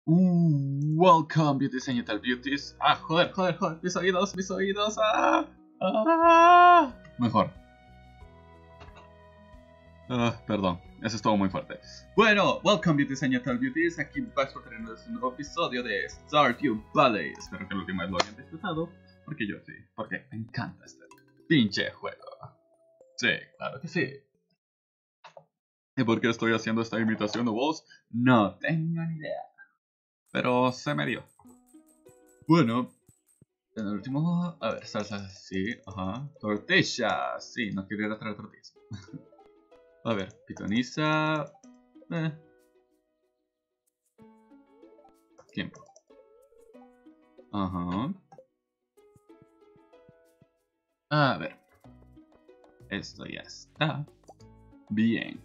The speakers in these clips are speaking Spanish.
Welcome, Beauties and Gentle Beauties. Joder, mis oídos. Mejor. Perdón, eso estuvo muy fuerte. Bueno, welcome, Beauties and Gentle Beauties. Aquí vais por tener un nuevo episodio de Stardew Valley. Espero que la última vez lo hayan disfrutado, porque yo sí, porque me encanta este pinche juego. Sí, claro que sí. ¿Y por qué estoy haciendo esta imitación de voz? No tengo ni idea. Pero se me dio. Bueno, en el último... A ver, salsa, sí, ajá. Tortillas, sí, no quiero ir a traer tortillas. A ver, pitoniza... Tiempo. Ajá. A ver. Esto ya está. Bien.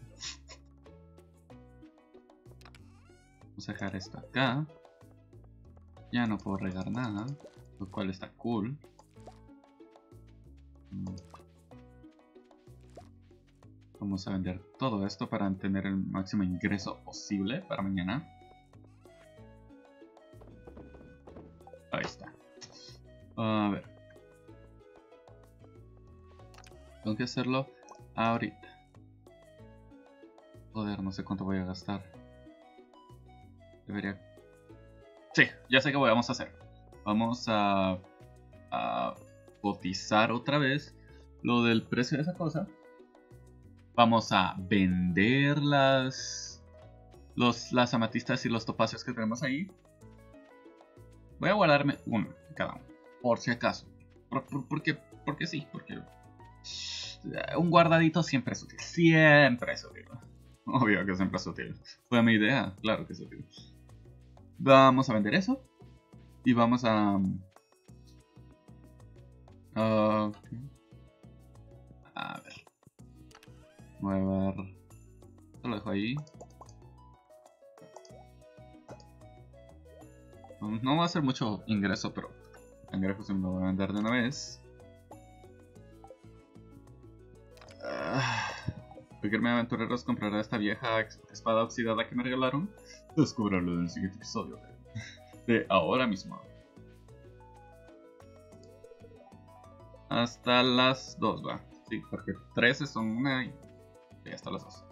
Vamos a dejar esto acá. Ya no puedo regar nada, lo cual está cool. Vamos a vender todo esto para tener el máximo ingreso posible para mañana. Ahí está. A ver. Tengo que hacerlo ahorita. Joder, no sé cuánto voy a gastar. Debería... Sí, ya sé qué vamos a hacer. Vamos a cotizar otra vez lo del precio de esa cosa. Vamos a vender las amatistas y los topacios que tenemos ahí. Voy a guardarme uno de cada uno, por si acaso. Porque sí, porque un guardadito siempre es útil. Siempre es útil. Obvio que siempre es útil. Fue mi idea, claro que es útil. Vamos a vender eso. Y vamos a... a ver. Voy a ver... Esto lo dejo ahí. No va a ser mucho ingreso, pero... Cangrejo se me lo voy a vender de una vez. Pequeños aventureros comprará esta vieja espada oxidada que me regalaron. Descúbralo en el siguiente episodio de ahora mismo. Hasta las 2 va. Sí, porque 13 son una y hasta las 2.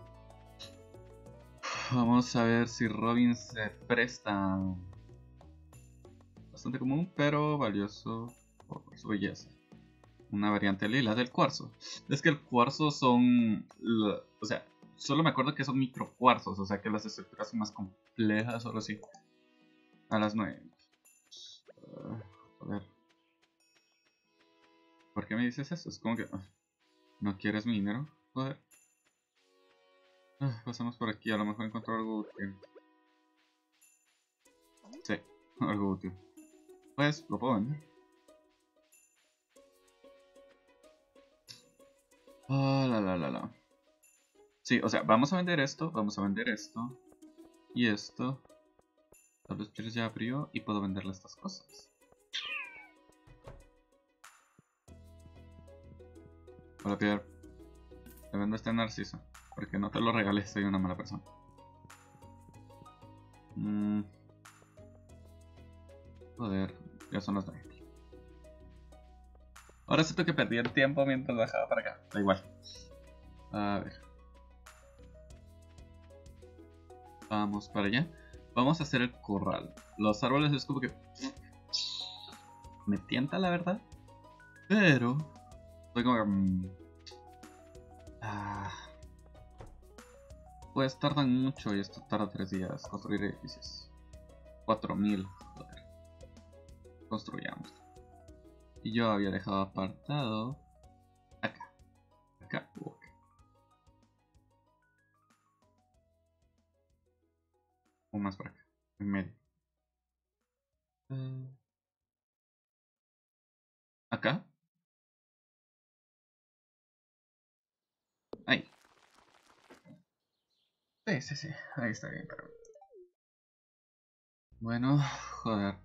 Vamos a ver si Robin se presta. Bastante común, pero valioso por su belleza. Una variante lila del cuarzo. Es que el cuarzo son... O sea, solo me acuerdo que son microcuarzos. O sea que las estructuras son más complejas o algo así. A las 9. Joder. ¿Por qué me dices eso? Es como que... ¿No quieres mi dinero? Joder. Pasamos por aquí. A lo mejor encuentro algo útil. Sí, algo útil. Pues lo puedo vender. La. Sí, o sea, vamos a vender esto, y esto. Tal vez Pierre ya abrió y puedo venderle estas cosas. Hola Pierre, te vendo este narciso, porque no te lo regalé, soy una mala persona. Joder, ya son las 9. Ahora siento que perdí el tiempo mientras bajaba para acá, da igual. A ver. Vamos para allá. Vamos a hacer el corral. Los árboles es como que... me tienta la verdad. Pero... estoy como que... pues tardan mucho y esto tarda 3 días. Construir edificios. 4000. Joder. Construyamos. Y yo había dejado apartado... acá. Acá. O más para acá. En medio. Acá. Ahí. Sí. Ahí está bien, pero... bueno, joder.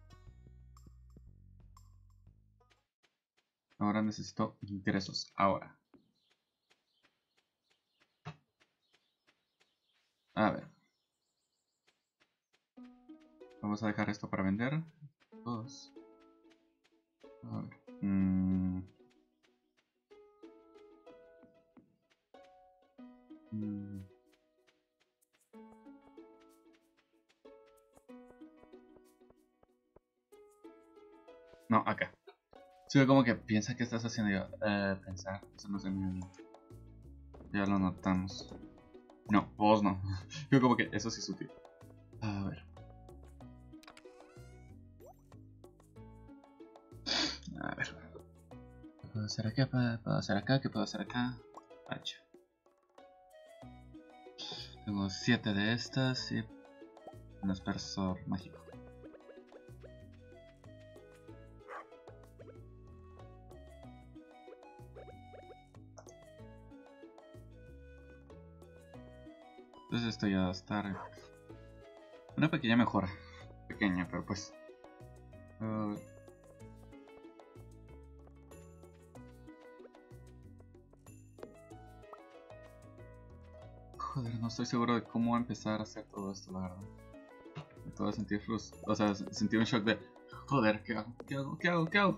Ahora necesito ingresos. Ahora. A ver. vamos a dejar esto para vender. 2. A ver. No, acá. Sí, como que piensa que estás haciendo yo. Pensar, eso no se me... Ya lo notamos. No, vos no. Yo como que eso sí es útil. A ver. A ver. ¿Qué puedo hacer acá? ¿Qué puedo hacer acá? ¿Qué puedo hacer acá? Hacha. Tengo 7 de estas y un aspersor mágico. Entonces esto ya va a estar una pequeña mejora. Pequeña, pero pues... Joder, no estoy seguro de cómo empezar a hacer todo esto, la verdad. Me todo sentir o sea, sentir un shock de... Joder, ¿qué hago? ¿Qué hago? ¿Qué hago? ¿Qué hago?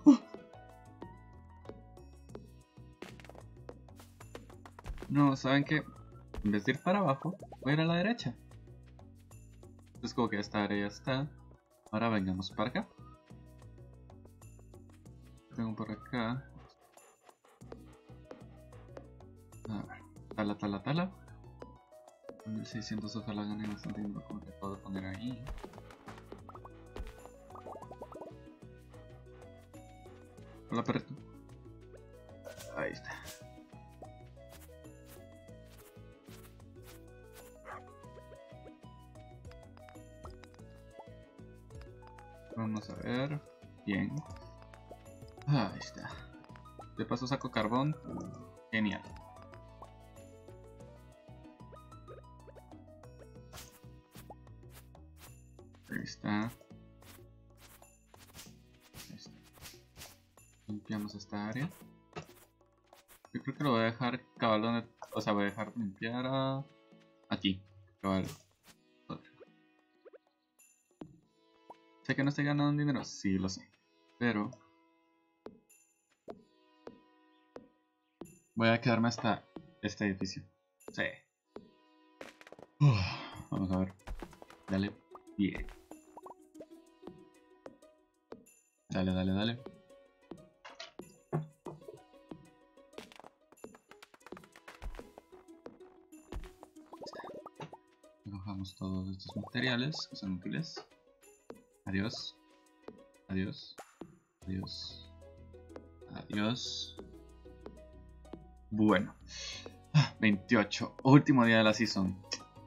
No, ¿saben qué? En vez de ir para abajo, voy a ir a la derecha. Entonces como que esta área ya está. Ahora vengamos para acá. Tengo por acá. A ver, tala, tala, tala. 1600 ojalá gane bastante dinero, como que puedo poner ahí. Hola perrito. Ahí está. Vamos a ver. Bien. Ahí está. De paso saco carbón. Genial. Ahí está. Ahí está. Limpiamos esta área. Yo creo que lo voy a dejar cabal donde... O sea, voy a dejar limpiar a... Aquí. Cabal. Sé que no estoy ganando dinero. Sí, lo sé. Pero... voy a quedarme hasta este edificio. Sí. Vamos a ver. Dale. Bien. Dale, dale, dale. Cogemos todos estos materiales que son útiles. Adiós. Adiós. Adiós. Adiós. Bueno. 28. Último día de la season.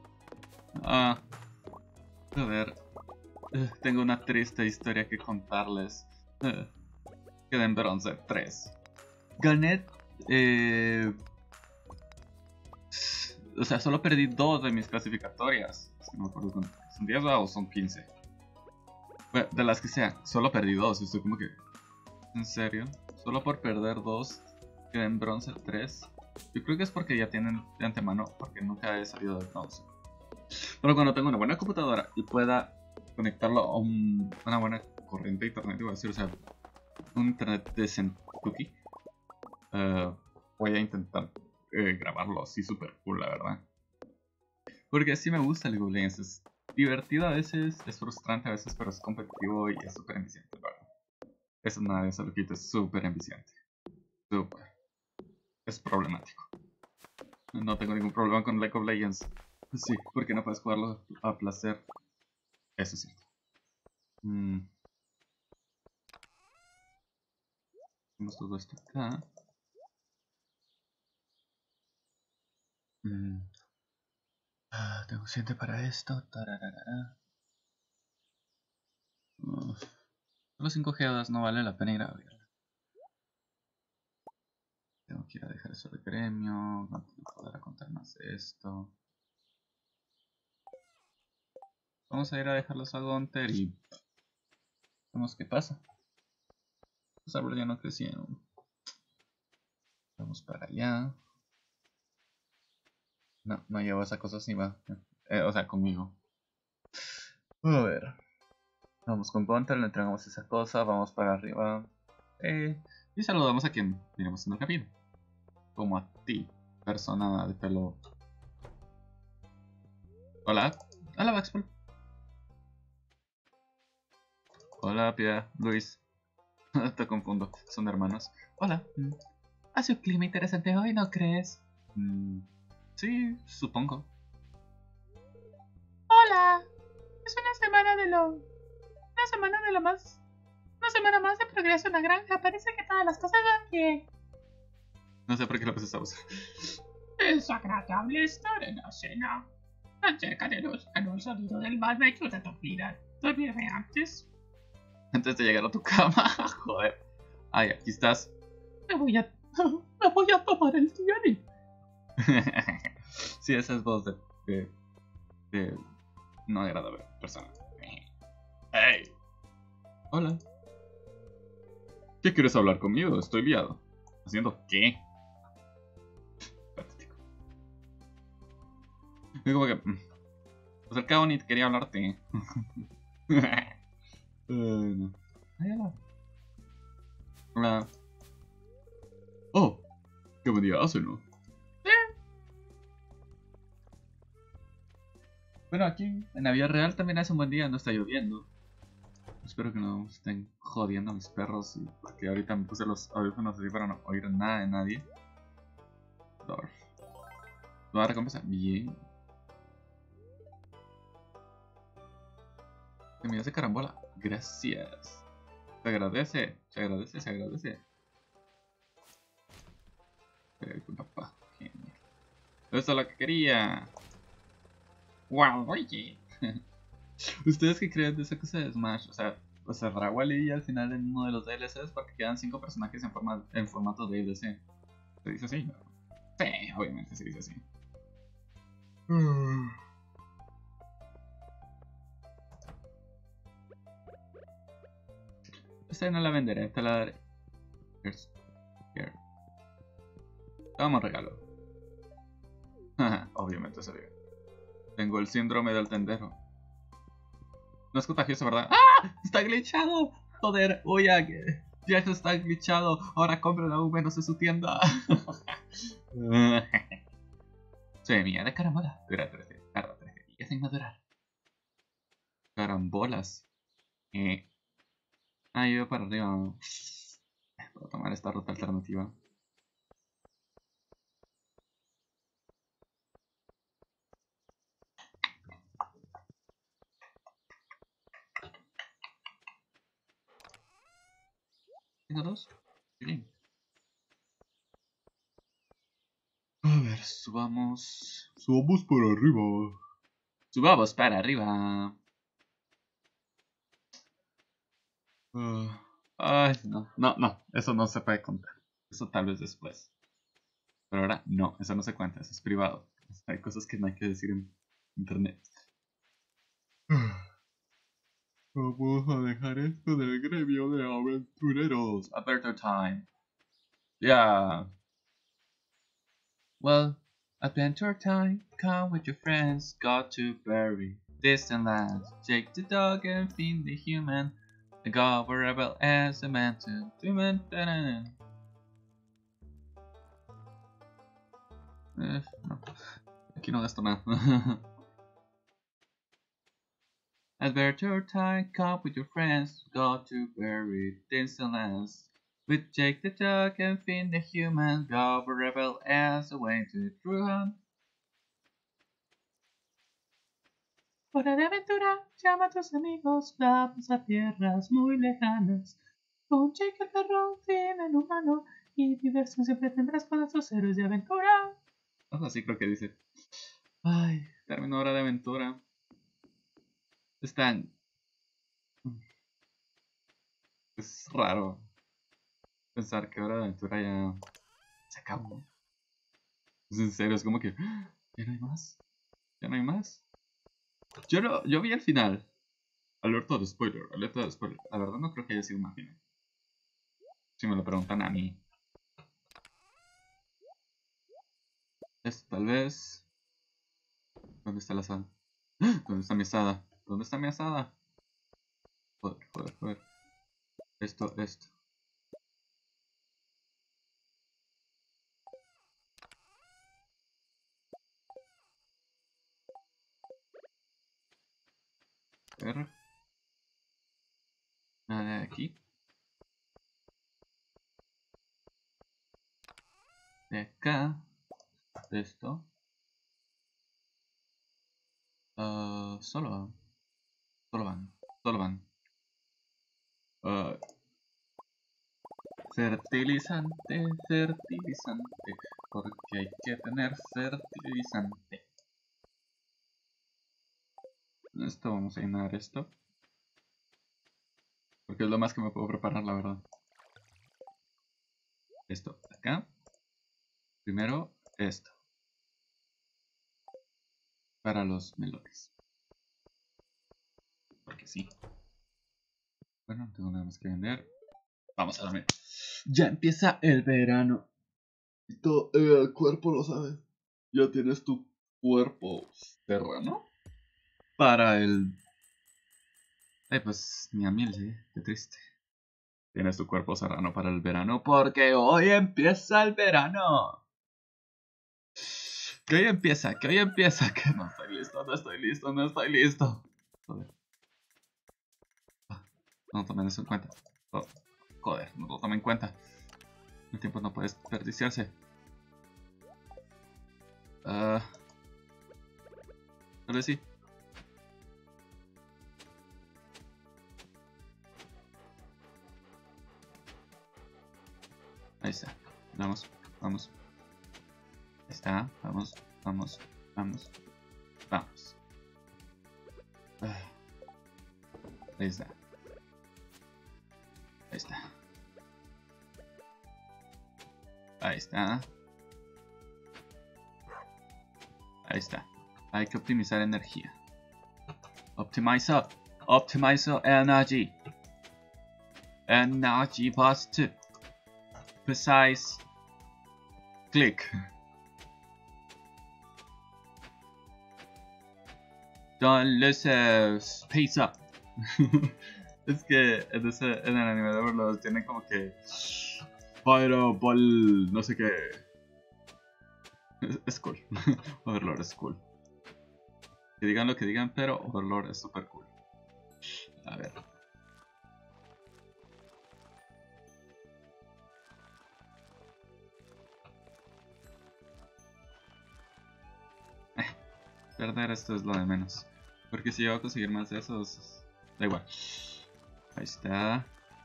Joder. Tengo una triste historia que contarles. Quedé en bronce 3. Gané... o sea, solo perdí 2 de mis clasificatorias. No me acuerdo cuánto. ¿Son 10 o son 15? Bueno, de las que sean, solo perdí 2. Estoy como que... ¿En serio? Solo por perder 2 quedé en bronce 3. Yo creo que es porque ya tienen de antemano, porque nunca he salido de bronce. Pero cuando tengo una buena computadora y pueda conectarlo a una buena corriente de internet, iba a decir, o sea, un internet decente, voy a intentar grabarlo así super cool, la verdad. Porque sí me gusta League of Legends, es divertido a veces, es frustrante a veces, pero es competitivo y es súper enviciante, ¿verdad? Eso nada de eso lo quito, es súper enviciante. Súper. Es problemático. No tengo ningún problema con League of Legends. Sí, porque no puedes jugarlo a placer. Eso es cierto. Hacemos todo esto acá. Tengo suficiente para esto. Solo 5 geodas, no vale la pena ir a abrirla. Tengo que ir a dejar eso de gremio. No podrá contar más de esto. Vamos a ir a dejarlos a Gunter y vemos qué pasa. Los árboles ya no crecieron. Vamos para allá. No, no llevo esa cosa así, va. O sea, conmigo. A ver. Vamos con Gunter, le entregamos esa cosa, vamos para arriba. Y saludamos a quien miramos en el camino. Como a ti, persona de pelo. Hola. Hola, Maxwell. Hola, Pia, Luis. Te confundo, son hermanos. Hola. Hace un clima interesante hoy, ¿no crees? Sí, supongo. Hola. Es una semana de lo... Una semana de lo más... Una semana más de progreso en la granja. Parece que todas las cosas van bien. No sé por qué lo pensamos. Es agradable estar en la cena. Acerca de luz, con un sonido del mar me ayuda a dormir. ¿Dormiré antes? Antes de llegar a tu cama. Joder. Ay, aquí estás. Me voy a tomar el tiani. Sí, esa es voz de no agradable persona. Hey. Hola. ¿Qué quieres hablar conmigo? Estoy liado. ¿Haciendo qué? Patético. Es como que... Pues el cabo ni quería hablarte. No. Ay, hola. Hola. Oh, qué buen día hace, ¿no? Bueno, aquí en la vida real también hace un buen día, no está lloviendo. Espero que no estén jodiendo a mis perros, porque ahorita me puse los audífonos así para no oír nada de nadie. Dorf. Nueva recompensa. Bien. Semillas de carambola. Gracias. Se agradece, se agradece, se agradece. Papá. Genial. Eso es lo que quería. Wow, oye. ¿Ustedes qué creen de esa cosa de Smash? O sea, pues cerrará Wally al final en uno de los DLCs porque quedan 5 personajes en formato DLC. ¿Se dice así? Sí, obviamente se dice así. Esta no la venderé, te la daré. Here. Toma regalo. Obviamente se ve. Tengo el síndrome del tendero. No es contagioso, ¿verdad? ¡Ah! ¡Está glitchado! Joder, oye, ya está glitchado. Ahora compren aún menos en su tienda. Semilla de carambola. Tarda 13 días en madurar. Carambolas. Yo para arriba. Puedo tomar esta ruta alternativa. ¿Tengo dos? Bien. A ver, subamos. Subamos para arriba. Subamos para arriba. Ay, no, no, no. Eso no se puede contar. Eso tal vez después. Pero ahora no, eso no se cuenta, eso es privado. Hay cosas que no hay que decir en internet. Vamos a dejar esto del gremio de aventureros. Adventure time. Yeah. Well, adventure time. Come with your friends. Got to bury distant lands. Jake the dog and Finn the human. The god were rebel as a man to human. No. Aquí no gasto nada. Adventure time, come with your friends, go to bury distant lands. With Jake the dog and Finn the human, go for rebel as away to true hunt. Hora de aventura, llama a tus amigos, vamos a tierras muy lejanas. Con Jake el perro, Finn el humano, y diversión siempre tendrás con nuestros héroes de aventura. Así creo que dice. Ay, terminó Hora de Aventura. Están... Es raro pensar que Hora de Aventura ya se acabó. Es en serio, es como que... ¿Ya no hay más? ¿Ya no hay más? Yo vi el final. Alerta de spoiler, alerta de spoiler. La verdad no creo que haya sido una final. Si me lo preguntan a mí. Esto tal vez... ¿Dónde está la asada? ¿Dónde está mi asada? ¿Dónde está mi asada? Joder. Esto. A ver. Nada de aquí. De acá. De esto. Solo van. Fertilizante. Porque hay que tener fertilizante. Esto vamos a llenar esto. Porque es lo más que me puedo preparar, la verdad. Esto, acá. Primero, esto. Para los melones. Porque sí. Bueno, no tengo nada más que vender. Vamos a dormir. Ya empieza el verano. Y todo el cuerpo lo sabe. Ya tienes tu cuerpo serrano para el... pues ni a mil, sí. Qué triste. Tienes tu cuerpo serrano para el verano porque hoy empieza el verano. Que hoy empieza. Que no estoy listo. Joder. No tomen eso en cuenta. Oh, joder, no lo tomen en cuenta. El tiempo no puede desperdiciarse. Tal vez sí. Ahí está. Vamos. Ahí está. Vamos. Ahí está. Ahí está. Hay que optimizar energía. Optimize energy. Energy boost. Precise. Click. Don't lose speed up. Es que en el anime de Overlord tienen como que Fireball, no sé qué. Es cool. Overlord es cool. Que digan lo que digan, pero Overlord es super cool. A ver. Perder esto es lo de menos. Porque si yo voy a conseguir más de esos, da igual. Ahí está.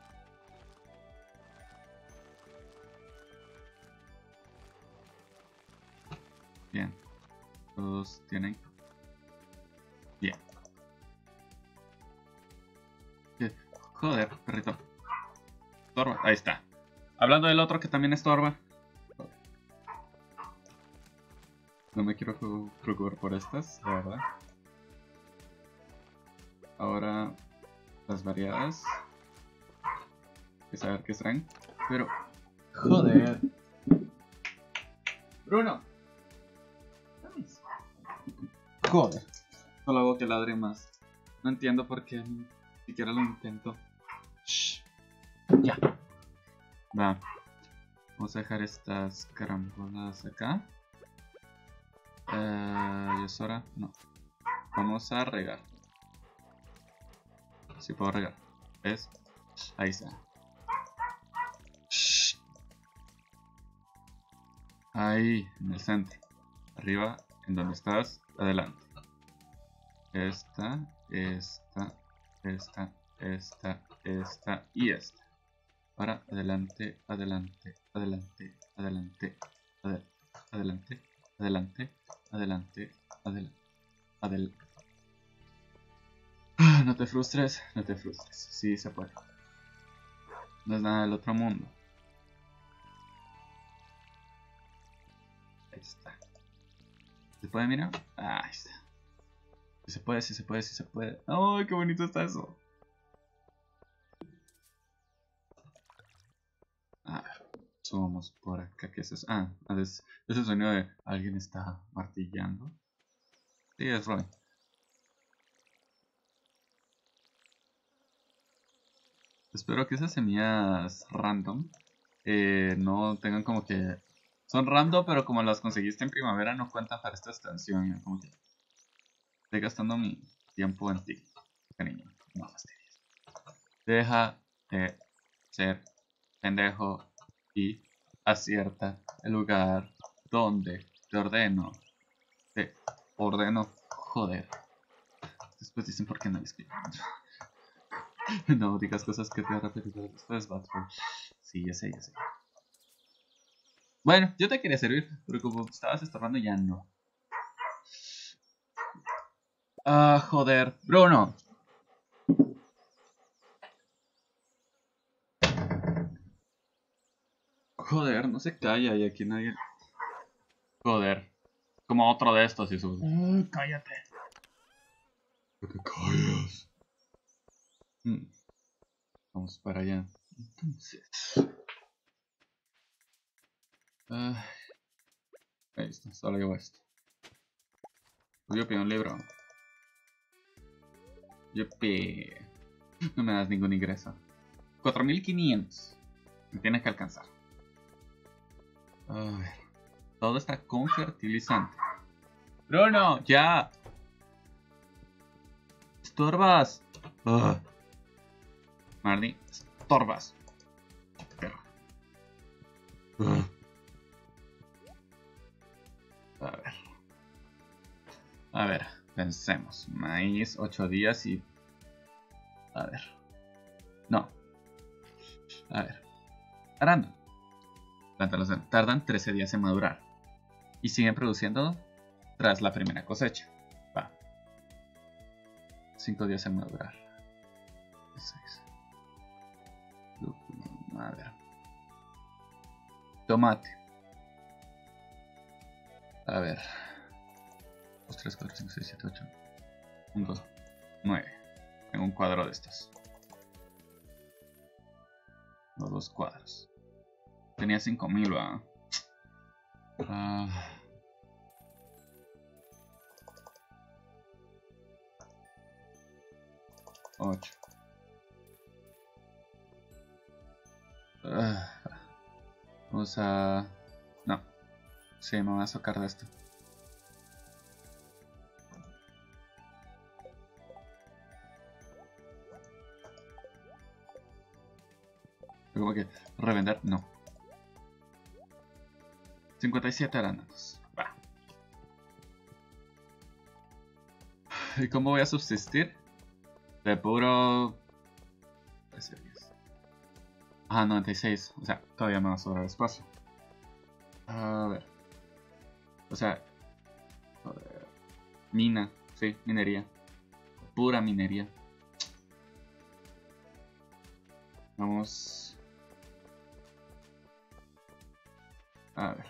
Bien. Todos tienen. Bien. Joder, perrito. Estorba. Ahí está. Hablando del otro que también estorba. No me quiero preocupar por estas, la verdad. Ahora las variadas. Hay que saber qué serán. Pero. Joder. Bruno. Joder. Solo hago que ladre más. No entiendo por qué ni siquiera lo intento. Shh. Ya. Va. Vamos a dejar estas carambolas acá. ¿Y es hora? No. Vamos a regar. Si puedo regar. ¿Ves? Ahí está. Shh. Ahí, en el centro. Arriba, en donde estás. Adelante. Esta y esta. Para adelante. No te frustres. Sí se puede. No es nada del otro mundo. Ahí está. ¿Se puede mirar? Ahí está. Si se puede. ¡Ay, qué bonito está eso! A ver, subamos por acá. ¿Qué es eso? Es el sonido de alguien está martillando. Sí, es Robin. Espero que esas semillas random no tengan como que... Son random, pero como las conseguiste en primavera no cuentan para esta extensión. Como que estoy gastando mi tiempo en ti, cariño. No fastidies. Deja de ser pendejo y acierta el lugar donde te ordeno. Te ordeno, joder. Después dicen por qué no les No digas cosas que te han repetido después, Batford. Sí, ya sé, ya sé. Bueno, yo te quería servir, pero como estabas estorbando ya no. Ah, joder. Bruno. Joder, no se calla y aquí nadie... Joder. Como otro de estos y su... cállate. ¿Qué te callas? Vamos para allá. Entonces... ahí está, solo llevo esto. Yo pido un libro. Yupi. No me das ningún ingreso. 4500. Me tienes que alcanzar. A ver. Todo está con fertilizante. Bruno, ya. Estorbas. Marnie, estorbas. Perro. A ver. A ver, pensemos. Maíz, 8 días y... A ver. No. A ver. Arándano. Plantas tardan 13 días en madurar. Y siguen produciendo tras la primera cosecha. Va. 5 días en madurar. 6. A ver. Tomate. A ver. 2, 3, 4, 5, 6, 7, 8. 1, 2, 9. Tengo un cuadro de estos. Los 2 cuadros. Tenía 5000, va. 8. Vamos a... No. Sí, me voy a sacar de esto. Como que revender, no. 57 arándanos. Va. ¿Y cómo voy a subsistir? De puro... 96. O sea, todavía me va a sobrar espacio. A ver. O sea... Joder. Mina. Sí, minería. Pura minería. Vamos... A ver.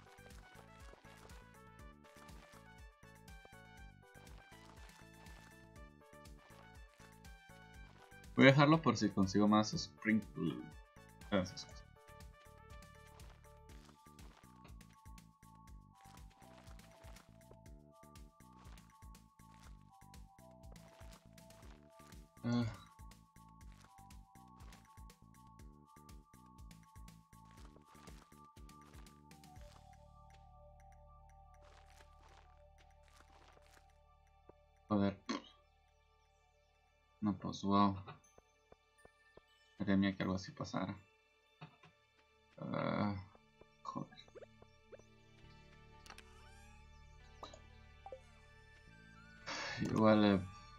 Voy a dejarlo por si consigo más Sprinkle. Joder. No, pues wow. Quería que algo así pasara. Joder. Igual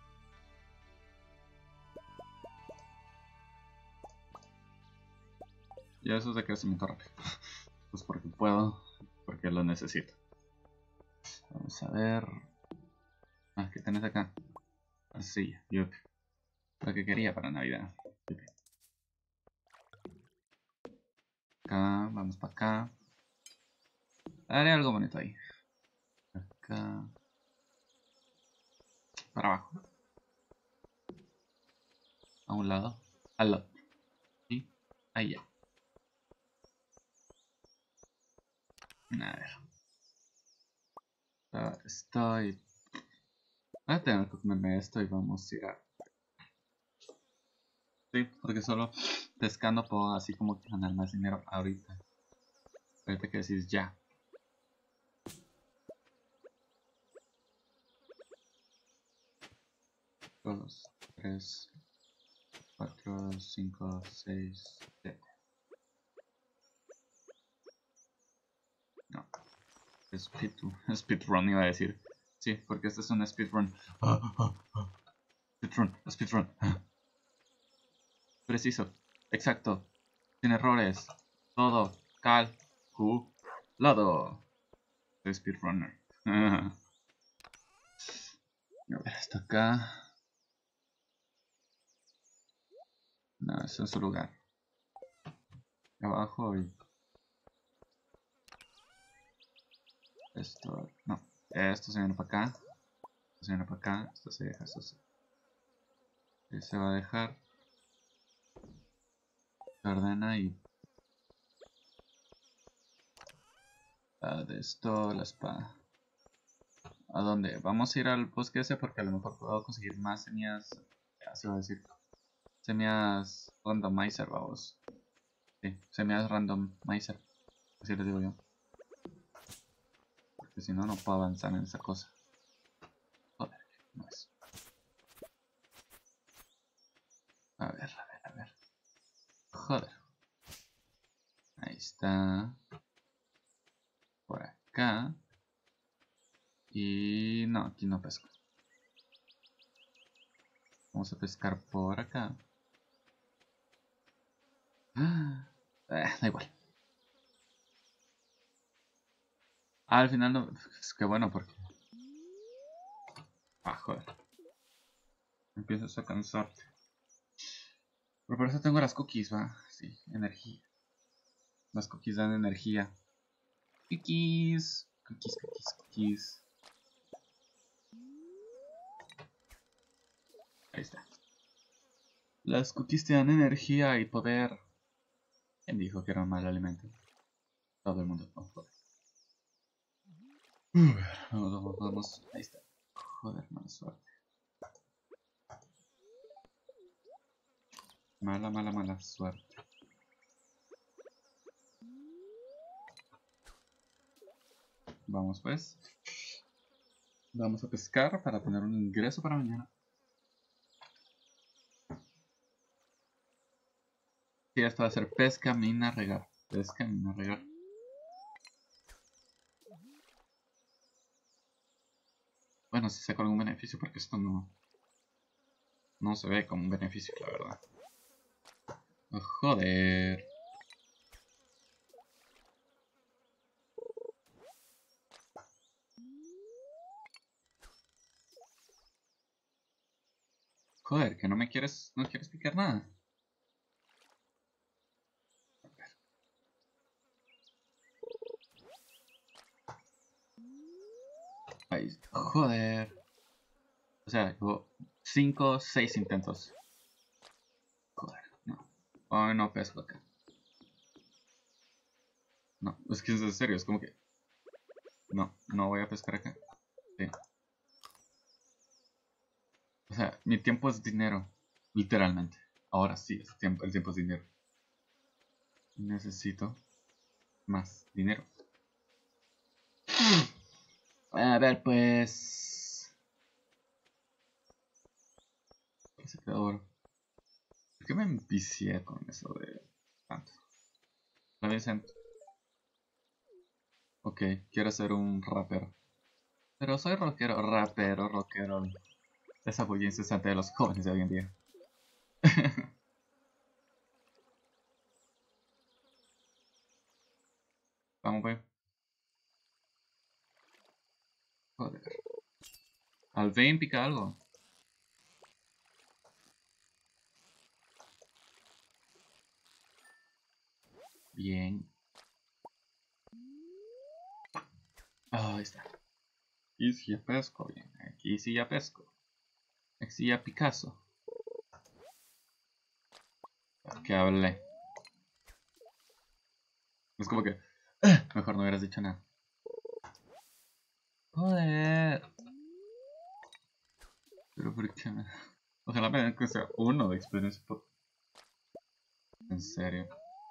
ya eso es de crecimiento rápido. Pues porque puedo, porque lo necesito. Vamos a ver. ¿Qué tenés acá? Así, yup. Lo que quería para Navidad. Yup. Acá, vamos para acá. Haré algo bonito ahí. Acá. Para abajo. A un lado. Al lado. Y ahí ya. A ver. Estoy... Voy a tener que comerme esto y vamos a ir a... Sí, porque solo pescando puedo así como que ganar más dinero ahorita. Ahorita que decís ya. 2, 3, 4, 5, 6, 7. No, speedrun iba a decir. Sí, porque este es un speedrun. Speedrun. Preciso, exacto, sin errores, todo calculado. Soy speedrunner. A ver, hasta acá. No, eso es su lugar. Abajo y esto. No, esto se viene para acá. Esto se viene para acá. Esto se deja. Se va a dejar. Se ordena y. De esto, la espada. ¿A dónde? Vamos a ir al bosque ese porque a lo mejor puedo conseguir más semillas. Ya se va a decir. Semillas randomizer, vamos. Sí, semillas randomizer. Así les digo yo. Porque si no, no puedo avanzar en esa cosa. Joder, no es. A ver. Joder. Ahí está. Por acá. Y no, aquí no pesco. Vamos a pescar por acá. Da igual. Al final no. Es que bueno, porque. Joder. Empiezas a cansarte. Pero por eso tengo las cookies, va. Sí, energía. Las cookies dan energía. Cookies. Ahí está. Las cookies te dan energía y poder. ¿Quién dijo que era un mal alimento? Todo el mundo. Oh, joder. Vamos. Ahí está. Joder, mala suerte. Mala suerte. Vamos pues. Vamos a pescar para tener un ingreso para mañana. Sí, esto va a ser pesca, mina, regar. Pesca, mina, regar. Bueno, si saco algún beneficio porque esto no se ve como un beneficio, la verdad. Oh, joder. Joder, que no quieres picar nada. Ahí, joder. O sea, hubo 5, 6 intentos. Joder, no. Hoy no pesco acá. No, es que es en serio, es como que. No voy a pescar acá. Sí. O sea, mi tiempo es dinero. Literalmente. Ahora sí, el tiempo es dinero. Necesito más dinero. A ver, pues. ¿Qué se quedó oro? ¿Por qué me envicié con eso de tanto? La Vincent. Ok, quiero ser un rapero. Pero soy rockero. Esa bulla incesante de los jóvenes de hoy en día. Vamos, pues. Joder. Alvain pica algo. Bien. Ahí está. Y si ya pesco, bien. Aquí sí ya pesco. Aquí ya Picasso. Que hablé. Es como que. Mejor no hubieras dicho nada. Joder. Pero ¿por qué? Ojalá me den que sea uno de experiencia. En serio.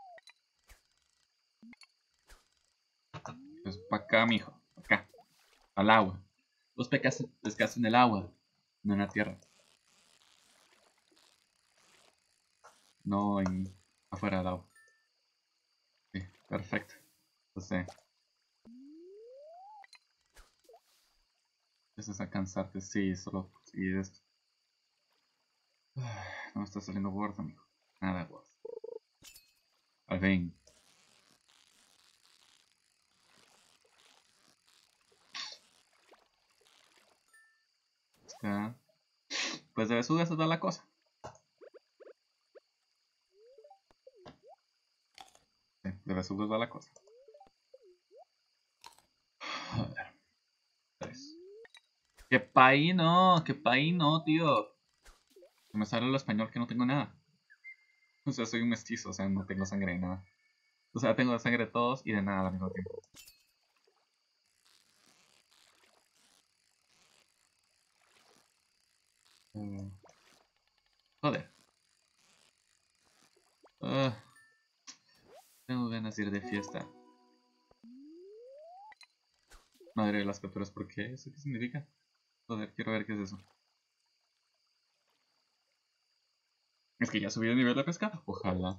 Pues para acá, mijo. Pa' acá. Al agua. Los pescas en el agua, no en la tierra. No afuera del agua. Sí, perfecto. Entonces, empiezas a cansarte. Sí, solo seguir esto. No me está saliendo Word, amigo. Nada de Word. Al fin. Está. Pues de besugas se da la cosa. Sí, de besugas va la cosa. Joder. 3. Que paí no, tío. Me sale el español que no tengo nada. O sea, soy un mestizo, o sea, no tengo sangre de nada. O sea, tengo sangre de todos y de nada al mismo tiempo. Joder. Ah, tengo ganas de ir de fiesta. Madre de las capturas, ¿por qué? ¿Eso qué significa? Joder, quiero ver qué es eso. Es que ya subí el nivel de pesca. Ojalá.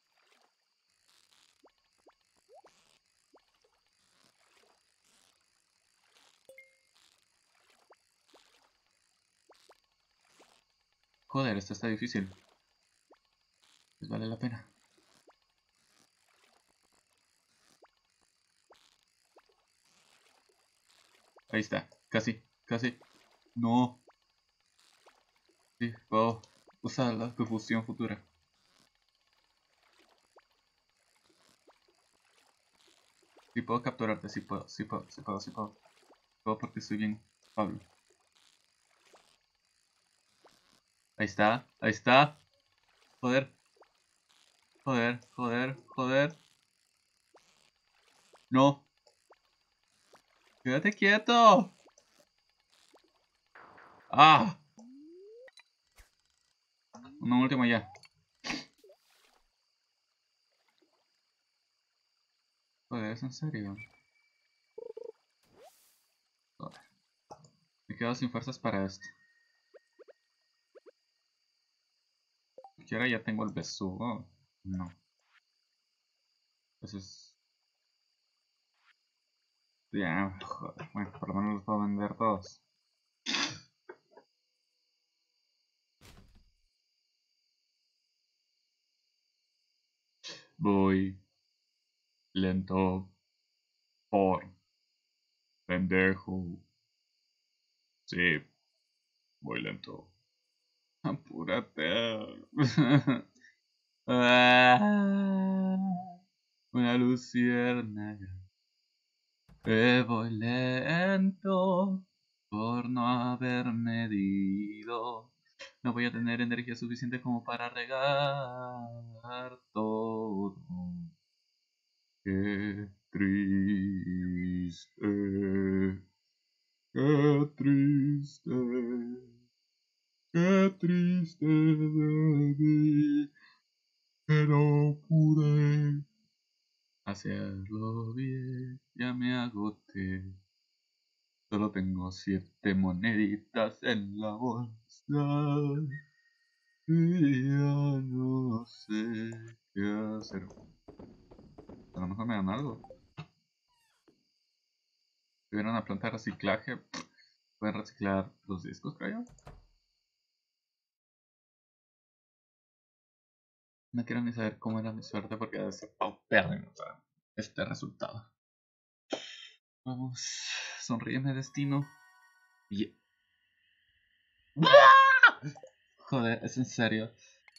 Joder, esto está difícil. Pues vale la pena. Ahí está. Casi, casi. No. Sí, puedo usar tu fusión futura. Sí puedo capturarte, sí puedo, sí puedo, sí puedo, sí puedo. Puedo porque soy bien Pablo. Ahí está, ahí está. Joder, joder, joder, joder. No. Quédate quieto. Ah. Una última ya. Joder, ¿es en serio? Joder. Me quedo sin fuerzas para esto. Siquiera ya tengo el besugo. No. Entonces. Ya, joder. Bueno, por lo menos los puedo vender todos. Voy lento por pendejo. Sí, voy lento. Apúrate. Ah, una luciérnaga. Voy lento por no haber medido. No voy a tener energía suficiente como para regar todo. Qué triste, qué triste, qué triste de mí que no pude hacerlo bien. Ya me agoté. Solo tengo 7 moneditas en la bolsa y ya no sé qué hacer. A lo mejor me dan algo. Si hubiera una planta de reciclaje, pueden reciclar los discos, creo. No quiero ni saber cómo era mi suerte porque debe ser paupérrimo para este resultado. Vamos, sonríeme destino. Y... Joder, es en serio.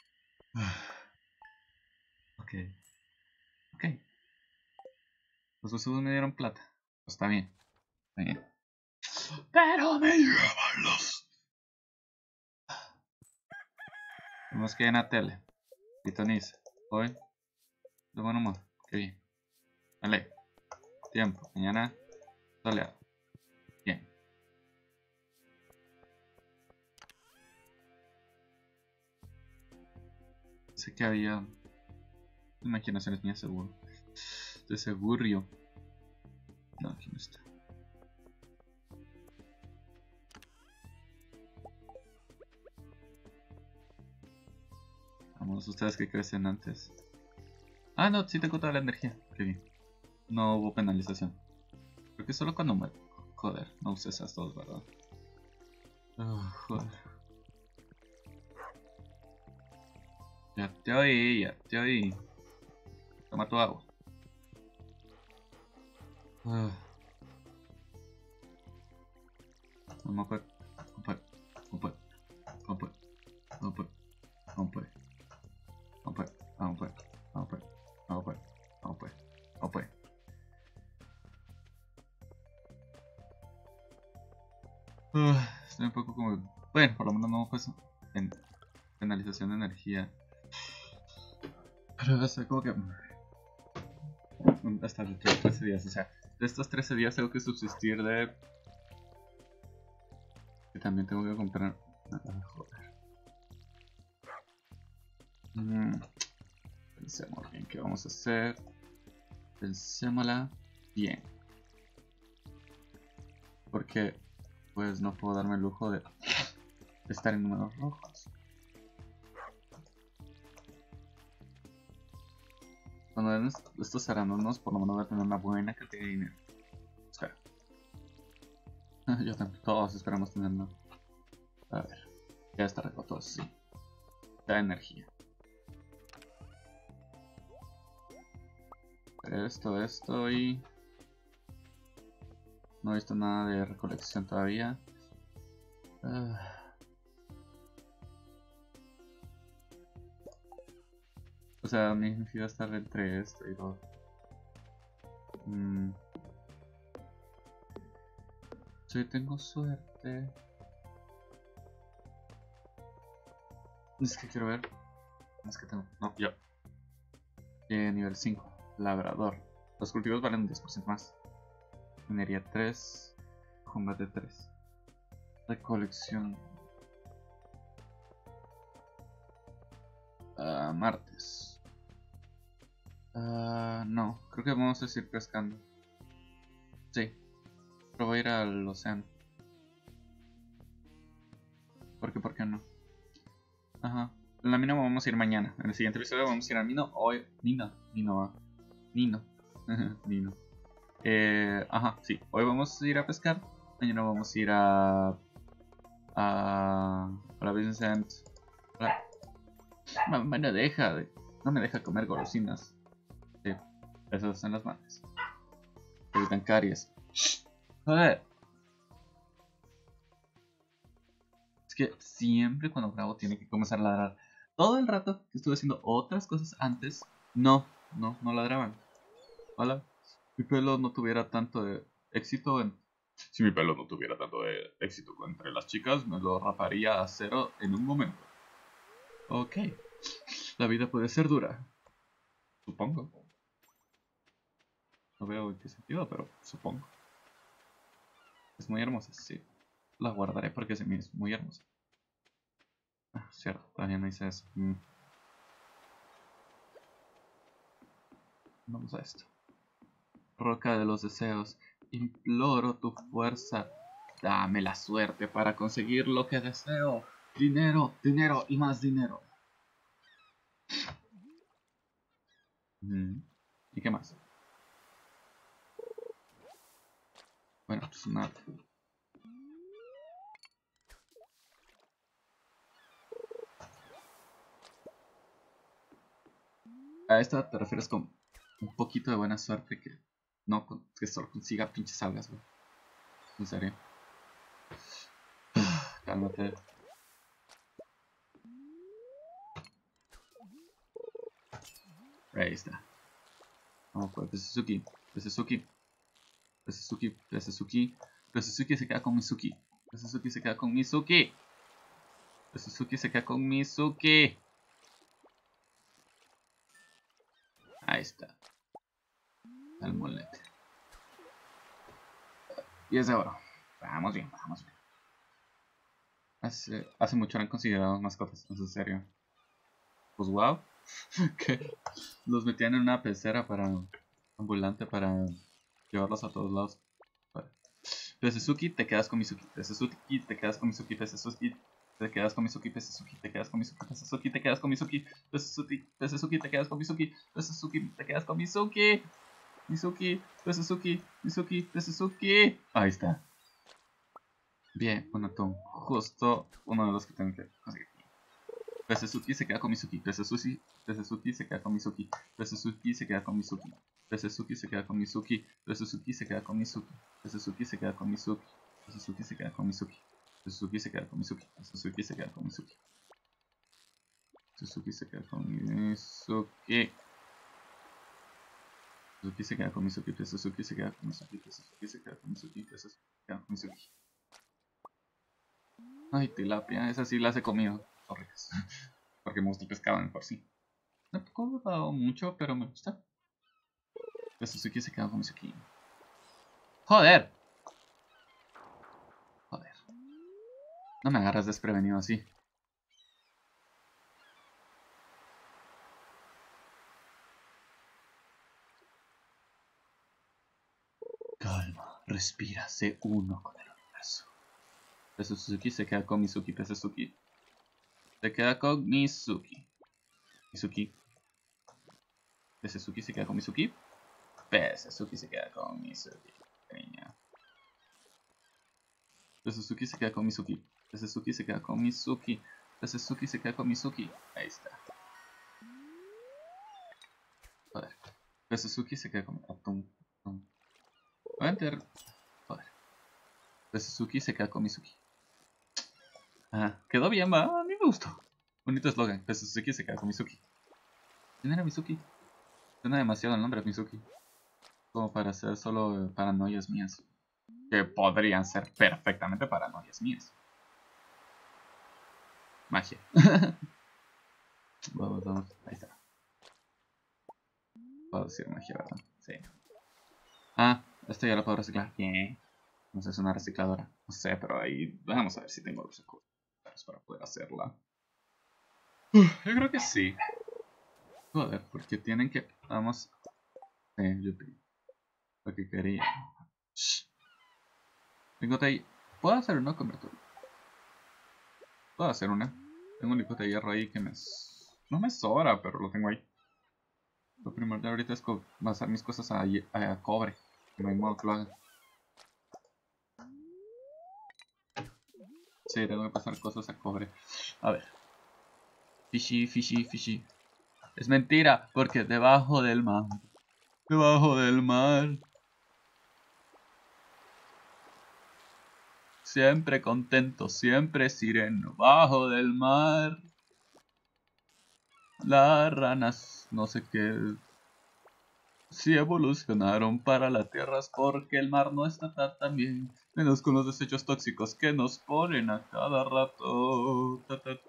Ok, ok. Los usuarios me dieron plata. Pues está bien, está bien. Pero me llevan los... Vemos que hay en la tele. Pitoniza. Hoy, de buen humor. Qué bien. Vale. Tiempo. Mañana, soleado. Bien. Sé que había Imaginación es mía, seguro. De seguro. No, aquí no está. Vamos, ustedes que crecen antes. Ah, no, sí tengo toda la energía. Qué bien. No hubo penalización. Creo que solo cuando muero. Joder, no usé esas dos, ¿verdad? Joder. Ya te oí, ya te oí. Toma tu agua. No puede, no puede, no puede, no puede, no puede, no puede, no puede, no puede, no puede, no puede, no puede, no puede. Estoy un poco como... Bueno, por lo menos no fue eso. En penalización de energía. Pero estoy como que... Hasta los 13 días, o sea, de estos 13 días tengo que subsistir de... Que también tengo que comprar... joder. Pensemos bien qué vamos a hacer. Pensémosla bien. Porque pues no puedo darme el lujo de estar en números rojos. Cuando den estos arándanos, por lo menos voy a tener una buena cantidad de dinero. Espera. Yo también. Todos esperamos tenerlo. A ver. Ya está recogido, sí. Da energía. Esto y... No he visto nada de recolección todavía. O sea, mi energía va a estar entre esto y lo... Si tengo suerte... Es que quiero ver... Es que tengo... No, ya. Nivel 5. Labrador. Los cultivos valen un 10% más. Minería 3. Combate 3. Recolección. Martes. No, creo que vamos a seguir pescando. Sí, pero voy a ir al océano. ¿Por qué no? Ajá. En la mina vamos a ir mañana. En el siguiente episodio vamos a ir al Mino. Hoy. Nino va. Nino. Nino. Ajá, sí. Hoy vamos a ir a pescar. Mañana vamos a ir a la Business End. Mamá no me deja comer golosinas. Sí, esas son las malas. Evitan caries. Joder. Es que siempre cuando grabo tiene que comenzar a ladrar. Todo el rato que estuve haciendo otras cosas antes, no ladraban. Hola. Mi pelo no tuviera tanto de éxito en... Si mi pelo no tuviera tanto de éxito entre las chicas, me lo raparía a cero en un momento. Ok. La vida puede ser dura. Supongo. No veo en qué sentido, pero supongo. Es muy hermosa, sí. La guardaré porque se me es muy hermosa. Cierto, todavía no hice eso. Vamos a esto. Roca de los deseos, imploro tu fuerza. Dame la suerte para conseguir lo que deseo. Dinero, dinero y más dinero. ¿Y qué más? Bueno, pues nada. A esta te refieres con un poquito de buena suerte que no que solo consiga pinches algas, güey. En serio. Cálmate. Ahí está. Vamos pues, Suzuki. Suzuki. Suzuki se queda con Mizuki. Suzuki se queda con Mizuki. Suzuki se queda con Mizuki. Ahí está. El molete. Y es de oro. Vamos bien, vamos bien. Hace mucho eran considerados mascotas, ¿es en serio? Pues wow. Que los metían en una pecera ambulante para llevarlos a todos lados. Pesuzuki, te quedas con Mizuki. Pesuzuki, te quedas con Mizuki. Pesuzuki, te quedas con Mizuki. Pesuzuki, te quedas con Mizuki. Pesuzuki, te quedas con Mizuki. Pesuzuki, te quedas con Mizuki. Pesuzuki, te quedas con Mizuki. Mizuki, Pesuzuki. Ahí está. Bien, un atún. Justo uno de los que tengo que conseguir. Pesuzuki se queda con Mizuki. Pesuzuki se queda con Mizuki. Pesuzuki se queda con Mizuki. Pesuzuki se queda con Mizuki. Pesuzuki se queda con Mizuki. Pesuzuki se queda con Mizuki. Pesuzuki se queda con Mizuki. Pesuzuki se queda con Mizuki. Pesuzuki se queda con Mizuki. Pesuzuki se queda con Mizuki. Pesuzuki se queda con Mizuki. Pesuzuki se queda con Mizuki. Pesuzuki se queda con Mizuki. Pesuzuki se queda con Mizuki. Ay, tilapia, esa sí las he comido. Son ricas. Porque me gusta el pescado en por sí. No he probado mucho, pero me gusta. Pesuzuki se queda con Mizuki. ¡Joder! Joder. No me agarras desprevenido así. Calma, respira, sé uno con el universo. Pesuzuki se queda con Mizuki. Pesuzuki se queda con Mizuki. Mizuki. Pesuzuki se queda con Mizuki. Pesuzuki se queda con Mizuki. Cariño. Pesuzuki se queda con Mizuki. Pesuzuki se queda con Mizuki. Pesuzuki se queda con Mizuki. Ahí está. Joder. Pesuzuki se queda con... Voy a enter... Joder. Pesuzuki se queda con Mizuki. Ah, quedó bien, va. A mí me gustó. Bonito eslogan. Pesuzuki se queda con Mizuki. ¿Quién era Mizuki? Suena demasiado el nombre Mizuki. Como para ser solo paranoias mías. Que podrían ser perfectamente paranoias mías. Magia. Vamos. Ahí está. Puedo decir magia, ¿verdad? Sí. Ah, esto ya lo puedo reciclar. Bien. No sé, es una recicladora. No sé, pero ahí vamos a ver si tengo los recursos para poder hacerla. Yo creo que sí. Joder, porque tienen que... Vamos... yo tengo lo que quería. Shh. Lingote ahí. ¿Puedo hacer una convertible? Puedo hacer una. Tengo un lingote de hierro ahí que no me sobra, pero lo tengo ahí. Lo primero de ahorita es pasar mis cosas a cobre. No hay modo que lo haga. Sí, tengo que pasar cosas a cobre. A ver. Fishy. Es mentira, porque debajo del mar. Debajo del mar. Siempre contento, siempre sireno. Bajo del mar. Las ranas, no sé qué. Si evolucionaron para la tierra es porque el mar no está tan bien. Menos con los desechos tóxicos que nos ponen a cada rato.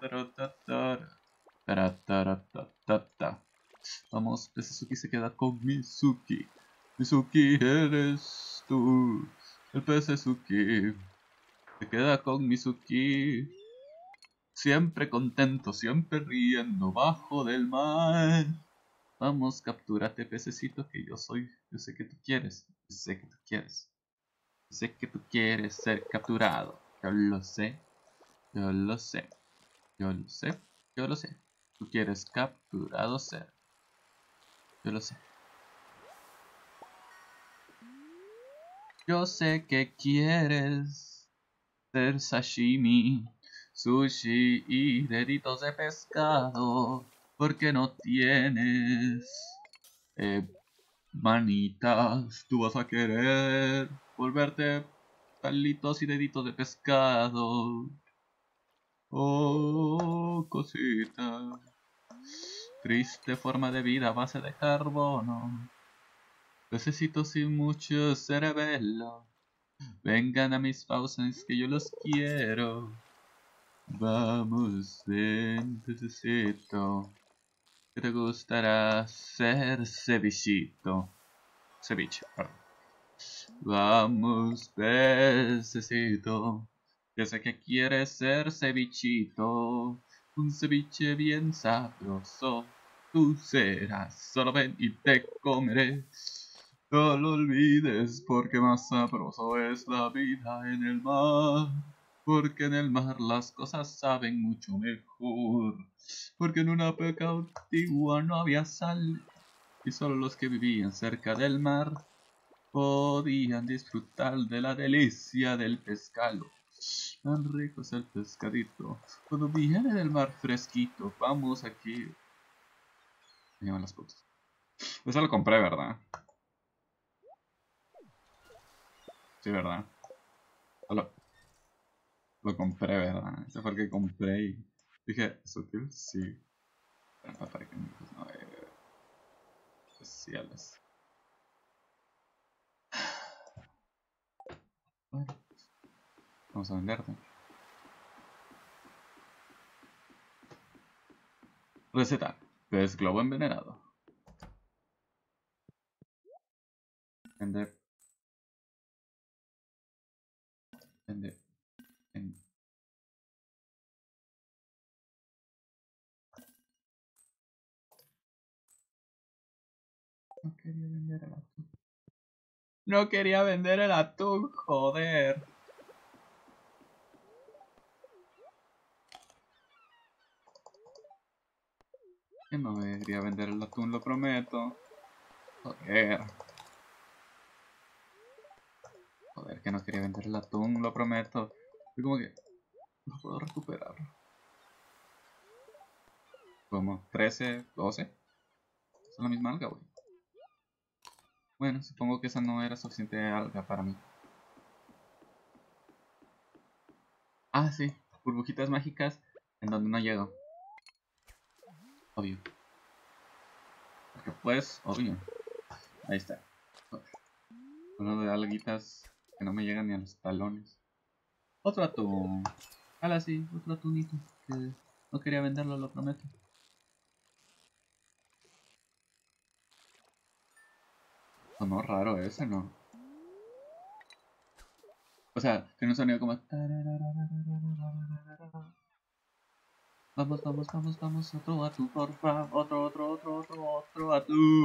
Vamos, Pesuzuki se queda con Mizuki. Mizuki eres tú. El Pesuzuki se queda con Mizuki. Siempre contento, siempre riendo bajo del mar. Vamos, captúrate, pececito, que yo sé que tú quieres. Sé que tú quieres. Sé que tú quieres ser capturado. Yo lo sé. Yo lo sé. Yo lo sé. Yo lo sé. Tú quieres capturado ser. Yo lo sé. Yo sé que quieres ser sashimi, sushi y deditos de pescado. Porque no tienes manitas, tú vas a querer volverte palitos y deditos de pescado. Oh, cosita. Triste forma de vida a base de carbono. Necesito sin mucho cerebelo. Vengan a mis pausas que yo los quiero. Vamos, ven, necesito. Que te gustará ser cevichito. Ceviche, perdón. Vamos, pececito. Yo sé que quieres ser cevichito. Un ceviche bien sabroso. tú serás. Solo ven y te comeré. No lo olvides, porque más sabroso es la vida en el mar. Porque en el mar las cosas saben mucho mejor. Porque en una época antigua no había sal. Y solo los que vivían cerca del mar podían disfrutar de la delicia del pescado. Tan rico es el pescadito. Cuando viene del mar fresquito, vamos aquí. Me llaman las putas. Eso lo compré, ¿verdad? Sí, ¿verdad? Lo compré, ¿verdad? Ese fue el que compré y dije, ¿sutil? Sí. Trampa para que no especiales. Bueno, vamos a venderte. Receta. Pez globo envenenado. Vender. Vender. Vender. No quería vender el atún. No quería vender el atún, joder. Que no debería vender el atún, lo prometo. Joder. Joder, que no quería vender el atún, lo prometo. Y como que no puedo recuperar. Como 13, 12. Es la misma alga, güey. Bueno, supongo que esa no era suficiente alga para mí. Ah, sí. Burbujitas mágicas en donde no llego. Obvio. Porque pues, obvio. Ahí está. Uno de alguitas que no me llegan ni a los talones. Otro atún. Ahora sí, otro atunito. Que no quería venderlo, lo prometo. Sonó raro ese, ¿no? O sea, tiene un sonido como... Vamos, vamos, vamos, vamos. Otro atún, por favor. Otro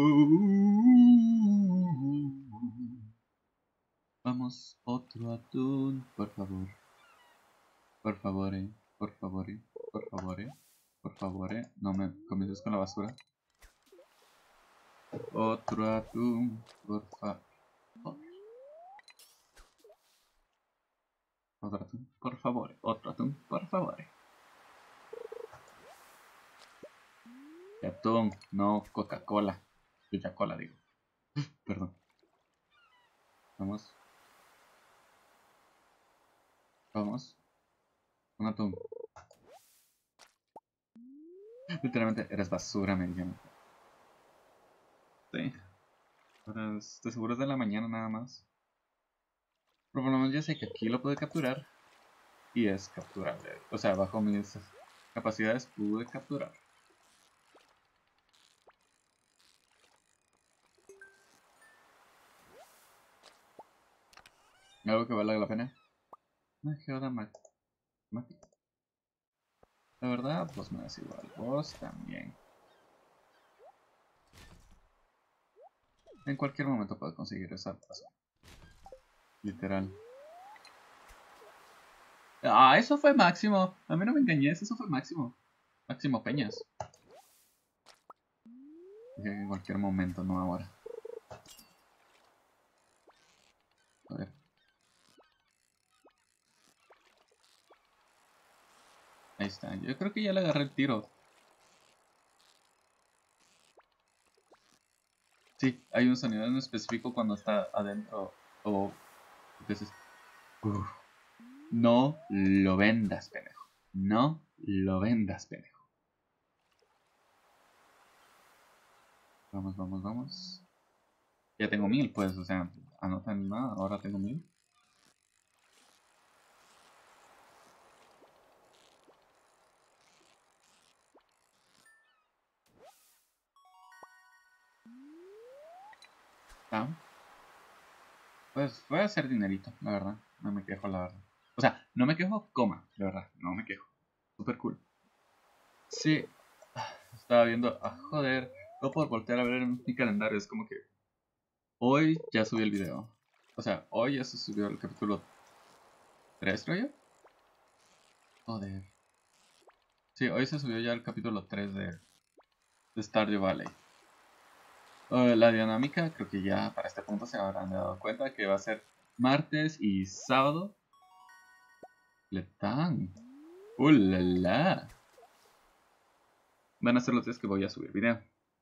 atún. Vamos, otro atún, por favor. Por favor, por favor, por favor, por favor, no me comiences con la basura. Otro atún, por favor. Otro atún, por favor. Otro atún, por favor. De atún, no Coca-Cola. Coca-Cola, digo. Perdón. Vamos. Vamos. Un atún. Literalmente eres basura, me dijeron. Sí. Pero te seguro es de la mañana nada más. Pero por lo menos ya sé que aquí lo pude capturar. Y es capturable. O sea, bajo mis capacidades pude capturar. Algo que valga la pena. Una geoda mágica. La verdad, pues me das igual. Vos también. En cualquier momento puedo conseguir esa razón. Literal. Ah, eso fue máximo. A mí no me engañes, eso fue máximo. Máximo Peñas. Dije que en cualquier momento, no ahora. A ver. Ahí está. Yo creo que ya le agarré el tiro. Sí, hay un sonido en específico cuando está adentro. O... Entonces... No lo vendas, pendejo. No lo vendas, pendejo. Vamos, vamos, vamos. Ya tengo 1000, pues, o sea, anotan nada, ahora tengo 1000. Ah, pues voy a hacer dinerito, la verdad. No me quejo, la verdad. O sea, no me quejo, coma, de verdad, no me quejo. Super cool. Sí, estaba viendo, joder, no por voltear a ver mi calendario, es como que hoy ya subí el video. O sea, hoy ya se subió el capítulo 3, creo yo. Joder. Sí, hoy se subió ya el capítulo 3 de Stardew Valley. La dinámica, creo que ya para este punto se habrán dado cuenta que va a ser martes y sábado. Letán. ¡Ulala! Van a ser los días que voy a subir video.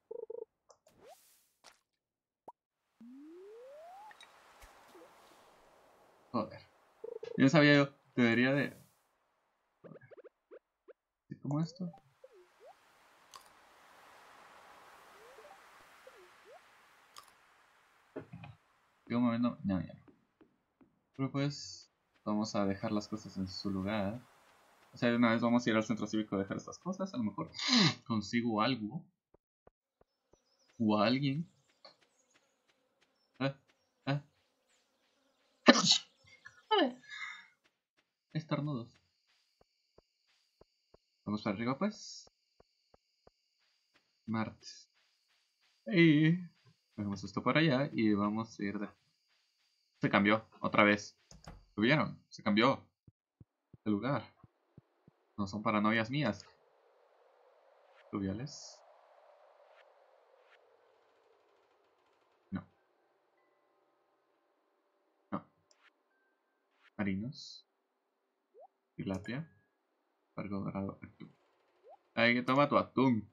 Joder. Yo sabía yo, debería de... ¿Sí como esto? Sigo moviendo... No, ya no. Pero pues... Vamos a dejar las cosas en su lugar. O sea, de una vez vamos a ir al centro cívico a dejar estas cosas. A lo mejor consigo algo. O a alguien. Ah, ah. A ver. Estornudos. Vamos para arriba pues. Martes. Y dejamos esto para allá y vamos a ir de... Se cambió, otra vez. ¿Lo vieron? Se cambió de lugar. No son paranoias mías. Fluviales. No. No. Marinos. Tilapia. Pargo dorado. Atún. Ay, que toma tu atún.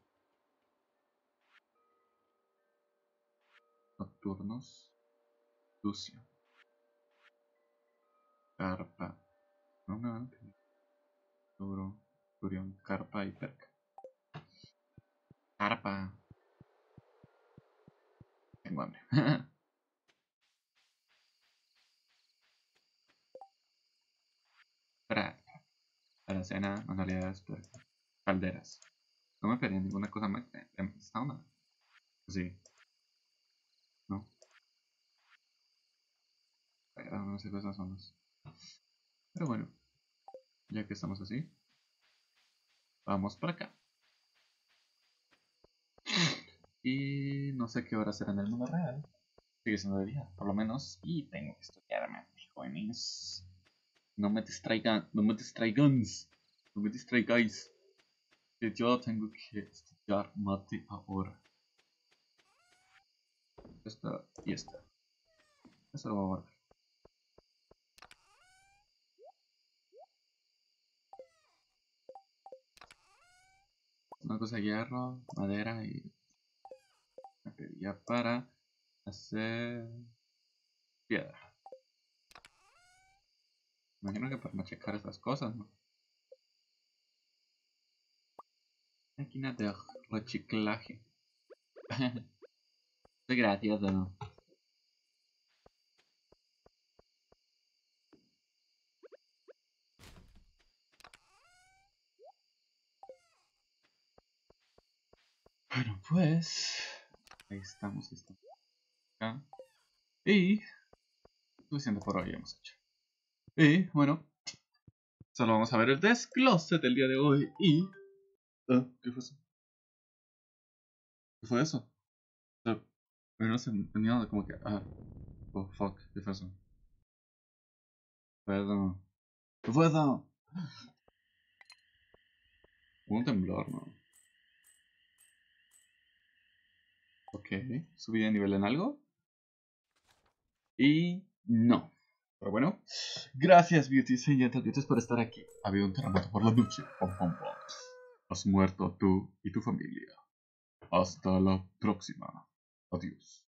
Nocturnos. Lucio. Carpa. No, no. Duro. Turión. Carpa y perca. Carpa. Tengo hambre. Para cena, manualidades, calderas. No me pedí ninguna cosa más. ¿Está una? Sí. No. No sé qué cosas son las. Pero bueno. Ya que estamos así. Vamos para acá. Y no sé qué hora será en el mundo real. Sigue siendo de día, por lo menos. Y tengo que estudiarme, jóvenes. No me distraigan, no me distraigáis. No me distraigáis. Que yo tengo que estudiar mate ahora. Esta y esta. Eso lo voy a guardar. Una cosa de hierro, madera y me pedía para hacer piedra. Imagino que para machacar esas cosas, ¿no? Máquina de reciclaje. Qué gracioso, ¿no? Bueno, pues... Ahí estamos, acá. Y... Suficiente por hoy hemos hecho. Y, bueno... Solo vamos a ver el descloset del día de hoy y... ¿Qué fue eso? ¿Qué fue eso? O sea, no se tenía como que... Oh, fuck, ¿qué fue eso? Perdón. ¿Qué fue eso? Hubo un temblor, ¿no? Ok, subí de nivel en algo. Y no. Pero bueno, gracias Beauty Señoritas Beauty por estar aquí. Ha habido un terremoto por la noche. Pom, pom, pom. Has muerto tú y tu familia. Hasta la próxima. Adiós.